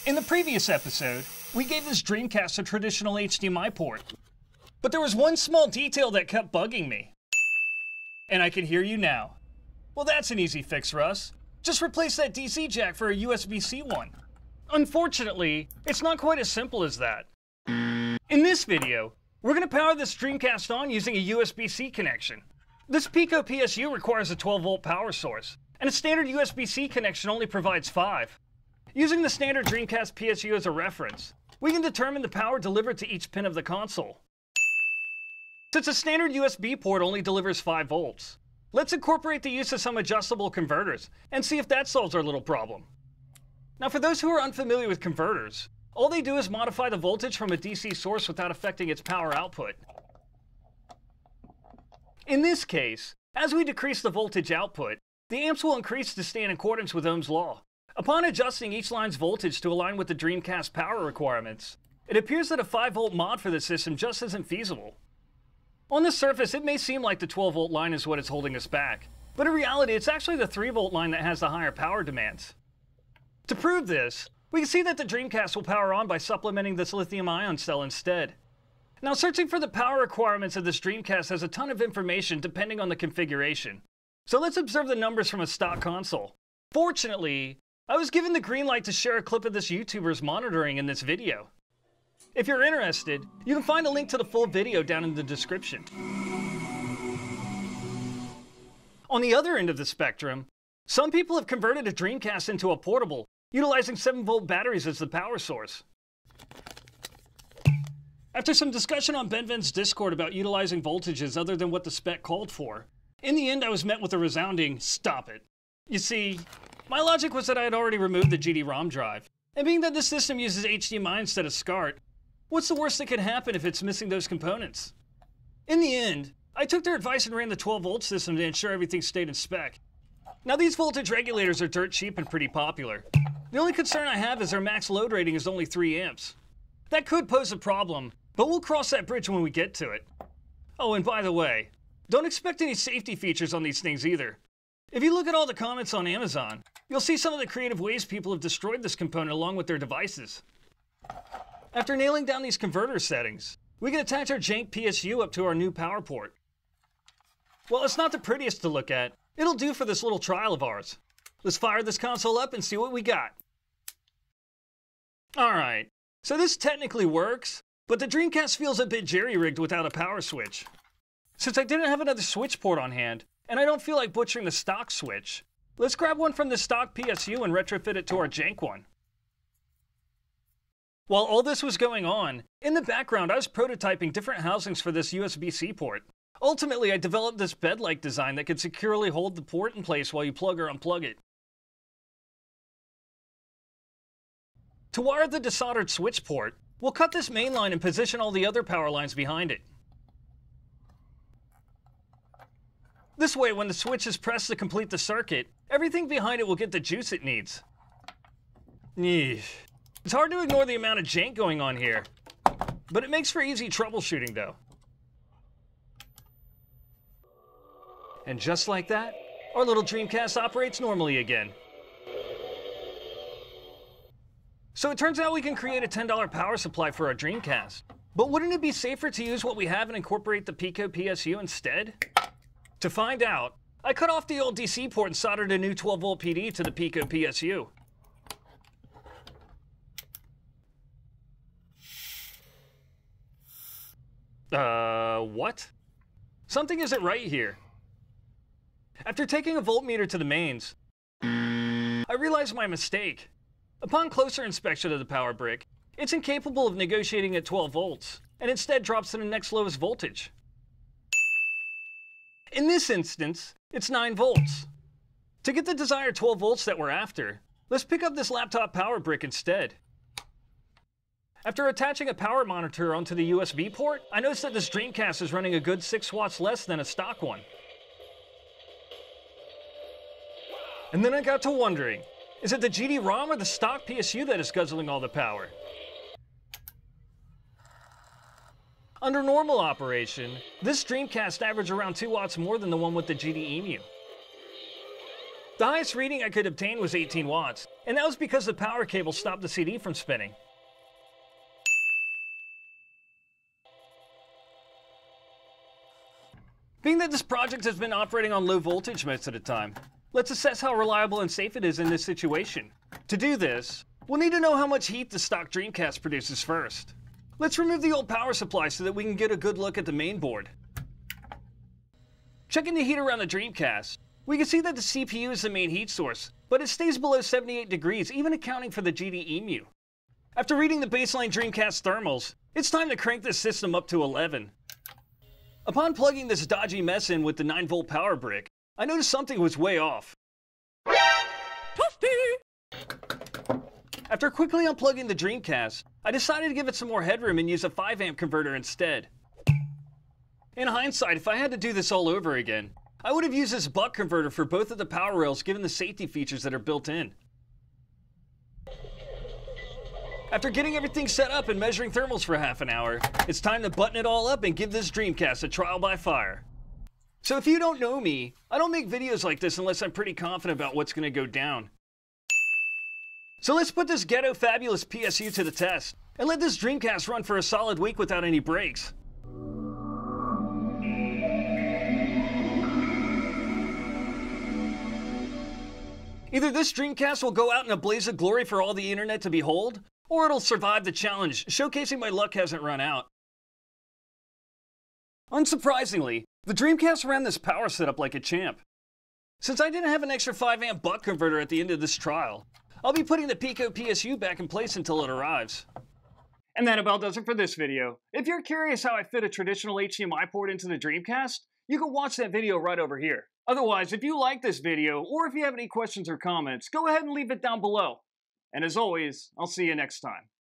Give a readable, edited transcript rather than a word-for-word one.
In the previous episode, we gave this Dreamcast a traditional HDMI port. But there was one small detail that kept bugging me. And I can hear you now. Well, that's an easy fix for us. Just replace that DC jack for a USB-C one. Unfortunately, it's not quite as simple as that. In this video, we're going to power this Dreamcast on using a USB-C connection. This Pico PSU requires a 12-volt power source, and a standard USB-C connection only provides 5. Using the standard Dreamcast PSU as a reference, we can determine the power delivered to each pin of the console. Since a standard USB port only delivers 5 volts, let's incorporate the use of some adjustable converters and see if that solves our little problem. Now, for those who are unfamiliar with converters, all they do is modify the voltage from a DC source without affecting its power output. In this case, as we decrease the voltage output, the amps will increase to stay in accordance with Ohm's law. Upon adjusting each line's voltage to align with the Dreamcast power requirements, it appears that a 5-volt mod for the system just isn't feasible. On the surface, it may seem like the 12-volt line is what is holding us back, but in reality, it's actually the 3-volt line that has the higher power demands. To prove this, we can see that the Dreamcast will power on by supplementing this lithium-ion cell instead. Now, searching for the power requirements of this Dreamcast has a ton of information depending on the configuration. So let's observe the numbers from a stock console. Fortunately, I was given the green light to share a clip of this YouTuber's monitoring in this video. If you're interested, you can find a link to the full video down in the description. On the other end of the spectrum, some people have converted a Dreamcast into a portable, utilizing 7-volt batteries as the power source. After some discussion on Bennvenn's Discord about utilizing voltages other than what the spec called for, in the end I was met with a resounding, "Stop it." You see, my logic was that I had already removed the GD-ROM drive, and being that this system uses HDMI instead of SCART, what's the worst that could happen if it's missing those components? In the end, I took their advice and ran the 12-volt system to ensure everything stayed in spec. Now, these voltage regulators are dirt cheap and pretty popular. The only concern I have is their max load rating is only 3 amps. That could pose a problem, but we'll cross that bridge when we get to it. Oh, and by the way, don't expect any safety features on these things either. If you look at all the comments on Amazon, you'll see some of the creative ways people have destroyed this component along with their devices. After nailing down these converter settings, we can attach our jank PSU up to our new power port. Well, it's not the prettiest to look at. It'll do for this little trial of ours. Let's fire this console up and see what we got. Alright, so this technically works, but the Dreamcast feels a bit jerry-rigged without a power switch. Since I didn't have another switch port on hand, and I don't feel like butchering the stock switch, let's grab one from the stock PSU and retrofit it to our jank one. While all this was going on, in the background I was prototyping different housings for this USB-C port. Ultimately, I developed this bed-like design that could securely hold the port in place while you plug or unplug it. To wire the desoldered switch port, we'll cut this main line and position all the other power lines behind it. This way, when the switch is pressed to complete the circuit, everything behind it will get the juice it needs. Eesh. It's hard to ignore the amount of jank going on here, but it makes for easy troubleshooting though. And just like that, our little Dreamcast operates normally again. So it turns out we can create a $10 power supply for our Dreamcast. But wouldn't it be safer to use what we have and incorporate the Pico PSU instead? To find out, I cut off the old DC port and soldered a new 12-volt PD to the Pico PSU. What? Something isn't right here. After taking a voltmeter to the mains, I realized my mistake. Upon closer inspection of the power brick, it's incapable of negotiating at 12 volts, and instead drops to the next lowest voltage. In this instance, it's 9 volts. To get the desired 12 volts that we're after, let's pick up this laptop power brick instead. After attaching a power monitor onto the USB port, I noticed that this Dreamcast is running a good 6 watts less than a stock one. And then I got to wondering, is it the GD-ROM or the stock PSU that is guzzling all the power? Under normal operation, this Dreamcast averaged around 2 watts more than the one with the GD-EMU. The highest reading I could obtain was 18 watts, and that was because the power cable stopped the CD from spinning. Being that this project has been operating on low voltage most of the time, let's assess how reliable and safe it is in this situation. To do this, we'll need to know how much heat the stock Dreamcast produces first. Let's remove the old power supply so that we can get a good look at the main board. Checking the heat around the Dreamcast, we can see that the CPU is the main heat source, but it stays below 78 degrees, even accounting for the GD-EMU. After reading the baseline Dreamcast thermals, it's time to crank this system up to 11. Upon plugging this dodgy mess in with the 9-volt power brick, I noticed something was way off. Toasty! After quickly unplugging the Dreamcast, I decided to give it some more headroom and use a 5-amp converter instead. In hindsight, if I had to do this all over again, I would have used this buck converter for both of the power rails given the safety features that are built in. After getting everything set up and measuring thermals for half an hour, it's time to button it all up and give this Dreamcast a trial by fire. So if you don't know me, I don't make videos like this unless I'm pretty confident about what's going to go down. So let's put this ghetto fabulous PSU to the test, and let this Dreamcast run for a solid week without any breaks. Either this Dreamcast will go out in a blaze of glory for all the internet to behold, or it'll survive the challenge, showcasing my luck hasn't run out. Unsurprisingly, the Dreamcast ran this power setup like a champ. Since I didn't have an extra 5-amp buck converter at the end of this trial, I'll be putting the Pico PSU back in place until it arrives. And that about does it for this video. If you're curious how I fit a traditional HDMI port into the Dreamcast, you can watch that video right over here. Otherwise, if you like this video, or if you have any questions or comments, go ahead and leave it down below. And as always, I'll see you next time.